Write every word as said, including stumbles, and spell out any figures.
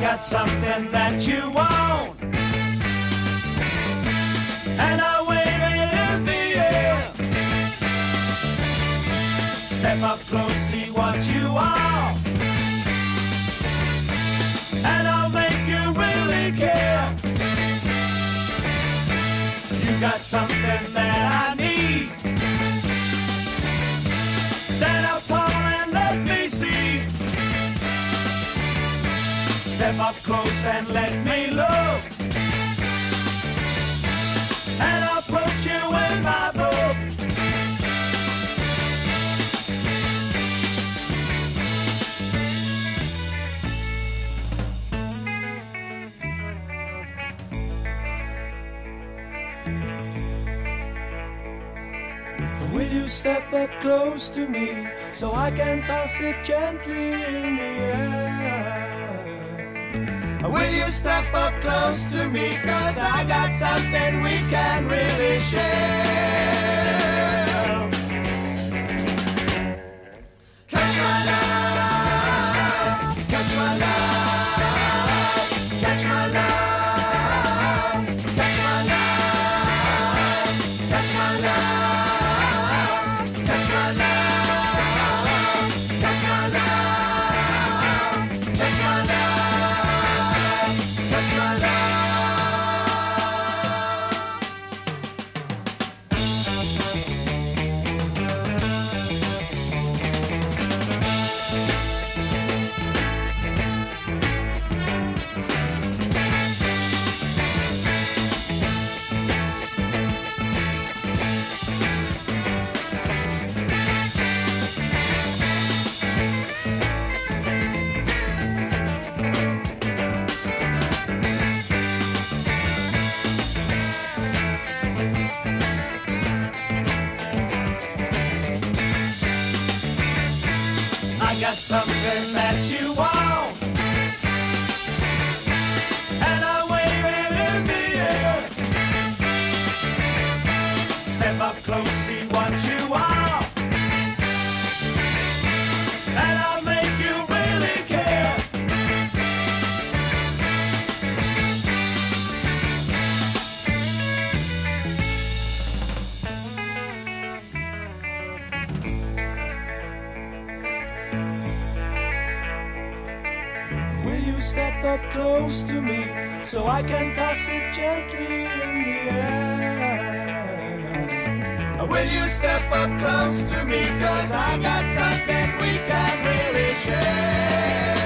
got something that you want, and I wave it in the air. Step up close, see what you are, and I'll make you really care. You got something that I need. Stand up tall and let me see. Step up close and let me look, and I'll put you in my book. Will you step up close to me so I can toss it gently in the air? Will you step up close to me, cause I got something we can really share. Catch my love, catch my love, catch my love, catch my love, catch my love, catch my love, catch my love, catch my love. Catch my love. Got something that you want, and I wave it in the air. Step up close, see what you are, and I'll make you really care. Step up close to me so I can toss it gently in the air. Will you step up close to me, cause I got something we can really share.